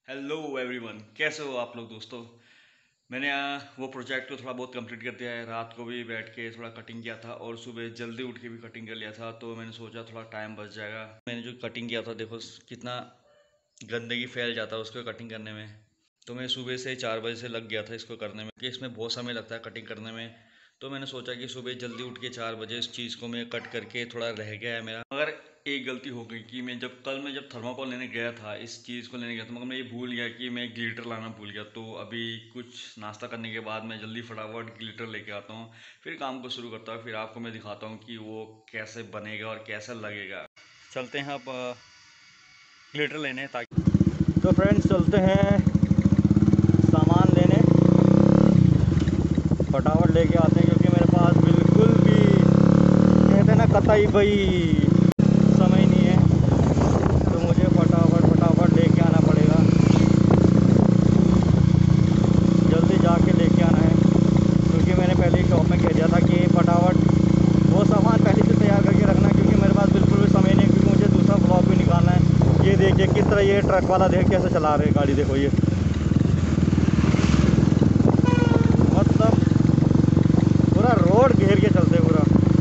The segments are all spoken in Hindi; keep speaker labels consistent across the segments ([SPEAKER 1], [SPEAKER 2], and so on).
[SPEAKER 1] हेलो एवरीवन, कैसे हो आप लोग दोस्तों। मैंने वो प्रोजेक्ट को थोड़ा बहुत कंप्लीट कर दिया है। रात को भी बैठ के थोड़ा कटिंग किया था और सुबह जल्दी उठ के भी कटिंग कर लिया था, तो मैंने सोचा थोड़ा टाइम बच जाएगा। मैंने जो कटिंग किया था देखो कितना गंदगी फैल जाता है उसको कटिंग करने में। तो मैं सुबह से 4 बजे से लग गया था इसको करने में, कि इसमें बहुत समय लगता है कटिंग करने में। तो मैंने सोचा कि सुबह जल्दी उठ के 4 बजे इस चीज़ को मैं कट करके, थोड़ा रह गया है मेरा। मगर एक गलती हो गई कि मैं जब थर्माकोल लेने गया था, इस चीज़ को लेने गया था, मगर मैं ये भूल गया कि मैं ग्लिटर लाना भूल गया। तो अभी कुछ नाश्ता करने के बाद मैं जल्दी फटाफट ग्लिटर लेके आता हूँ, फिर काम को शुरू करता हूँ। फिर आपको मैं दिखाता हूँ कि वो कैसे बनेगा और कैसा लगेगा। चलते हैं अब ग्लिटर लेने, ताकि तो फ्रेंड्स चलते हैं सामान लेने, फटाफट लेके आते हैं, क्योंकि मेरे पास बिल्कुल भी कहते हैं ना कतई भाई समय नहीं है। तो मुझे फटाफट लेके आना पड़ेगा, जल्दी जाके लेके आना है। क्योंकि मैंने पहले ही शॉप में कह दिया था कि फटाफट वो सामान पहले से तैयार करके रखना, क्योंकि मेरे पास बिल्कुल भी समय नहीं है। क्योंकि मुझे दूसरा ब्लॉग भी निकालना है। ये देखिए किस तरह ये ट्रक वाला देख कैसे चला रहे गाड़ी, देखो ये मतलब पूरा रोड घेर के चलते पूरा।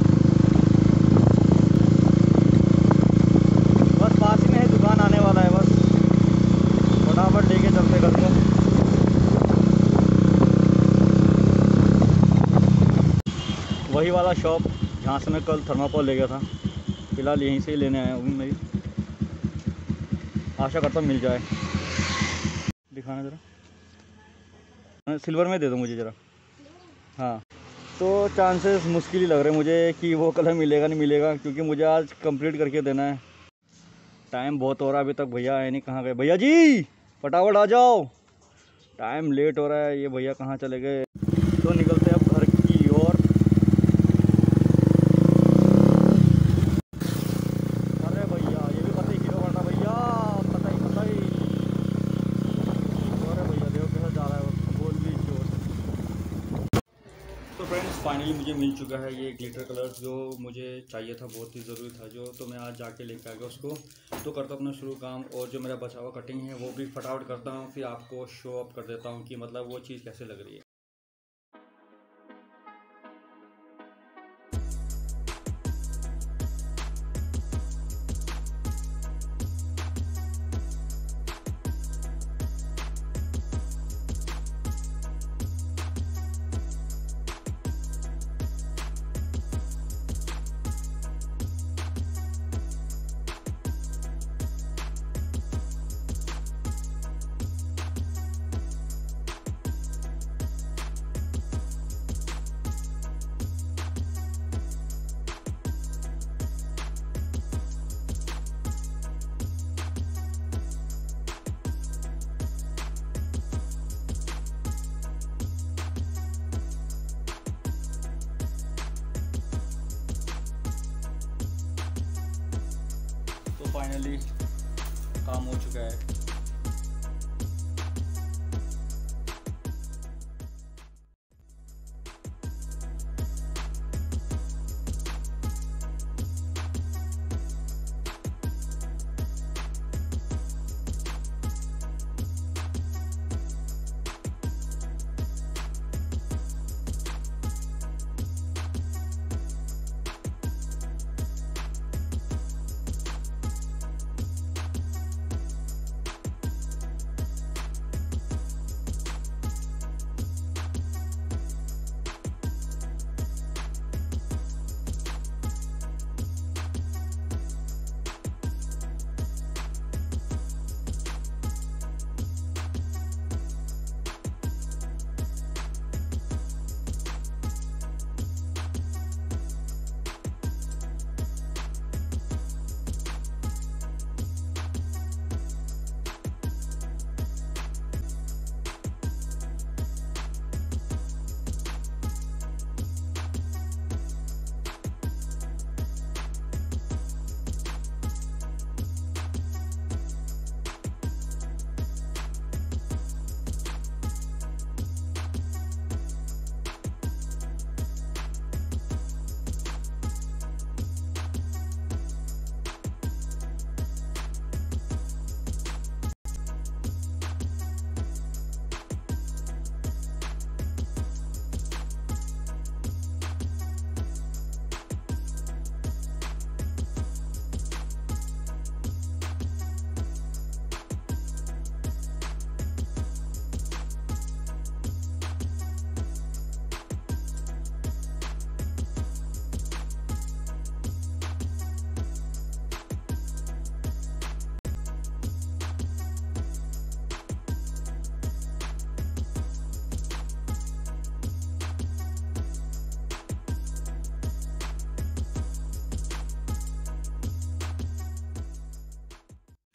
[SPEAKER 1] बस पास ही में है, दुकान आने वाला है, बस फटाफट लेके चलते घर को। वही वाला शॉप जहाँ से मैं कल थर्माकोल ले गया था, फ़िलहाल यहीं से ही लेने आया हूँ। मेरी आशा करता हूँ मिल जाए। दिखाना ज़रा, सिल्वर में दे दो मुझे ज़रा। हाँ, तो चांसेस मुश्किल ही लग रहे हैं मुझे कि वो कलर मिलेगा नहीं मिलेगा, क्योंकि मुझे आज कंप्लीट करके देना है। टाइम बहुत हो रहा है, अभी तक भैया आए नहीं। कहाँ गए भैया जी, फटाफट आ जाओ, टाइम लेट हो रहा है। ये भैया कहाँ चले गए। तो निकलते हैं अब घर की ओर। अरे भैया ये भी पता ही हीरो बनना भैया, पता ही। अरे भैया देखो कैसा जा रहा है वो, बोल भी जोर। तो फ्रेंड्स फाइनली मुझे मिल चुका है ये ग्लिटर कलर, जो मुझे चाहिए था, बहुत ही ज़रूरी था जो। तो मैं आज जाके लेके आ गया उसको। तो करता हूँ अपना शुरू काम, और जो मेरा बचा हुआ कटिंग है वो भी फटाफट करता हूँ। फिर आपको शो अप कर देता हूँ कि मतलब वो चीज़ कैसे लग रही है। तो फाइनली काम हो चुका है।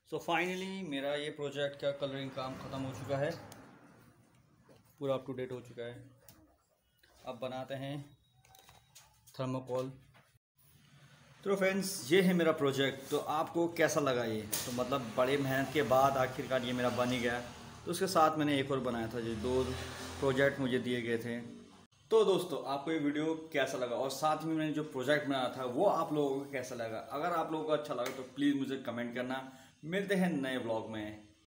[SPEAKER 1] सो फाइनली मेरा ये प्रोजेक्ट का कलरिंग काम ख़त्म हो चुका है, पूरा अप टू डेट हो चुका है। अब बनाते हैं थर्मोकोल। तो फ्रेंड्स ये है मेरा प्रोजेक्ट। तो आपको कैसा लगा ये? तो मतलब बड़े मेहनत के बाद आखिरकार ये मेरा बन ही गया। तो उसके साथ मैंने एक और बनाया था, जो 2 प्रोजेक्ट मुझे दिए गए थे। तो दोस्तों आपको ये वीडियो कैसा लगा, और साथ में मैंने जो प्रोजेक्ट बनाया था वो आप लोगों को कैसा लगा? अगर आप लोगों को अच्छा लगा तो प्लीज़ मुझे कमेंट करना। मिलते हैं नए व्लॉग में।